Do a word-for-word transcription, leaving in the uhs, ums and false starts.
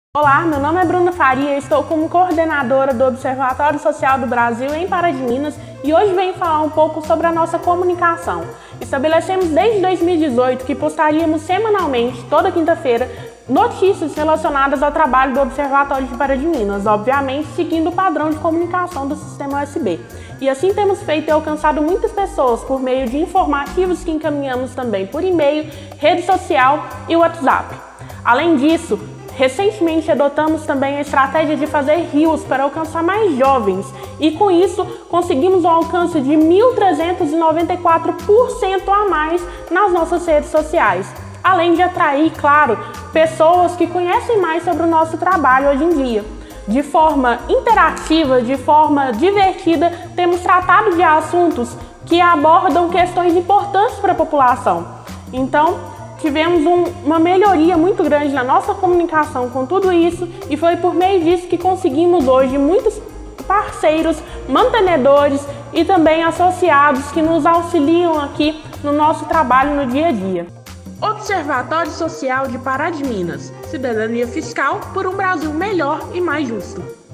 Olá, meu nome é Bruna Faria, estou como coordenadora do Observatório Social do Brasil em Pará de Minas e hoje venho falar um pouco sobre a nossa comunicação. Estabelecemos desde dois mil e dezoito que postaríamos semanalmente, toda quinta-feira, notícias relacionadas ao trabalho do Observatório de Pará de Minas, obviamente seguindo o padrão de comunicação do Sistema U S B. E assim temos feito e alcançado muitas pessoas por meio de informativos que encaminhamos também por e-mail, rede social e WhatsApp. Além disso, recentemente adotamos também a estratégia de fazer rios para alcançar mais jovens e com isso conseguimos um alcance de mil trezentos e noventa e quatro por cento a mais nas nossas redes sociais. Além de atrair, claro, pessoas que conhecem mais sobre o nosso trabalho hoje em dia. De forma interativa, de forma divertida, temos tratado de assuntos que abordam questões importantes para a população. Então, tivemos um, uma melhoria muito grande na nossa comunicação com tudo isso e foi por meio disso que conseguimos hoje muitos parceiros, mantenedores e também associados que nos auxiliam aqui no nosso trabalho no dia a dia. Observatório Social de Pará de Minas. Cidadania fiscal por um Brasil melhor e mais justo.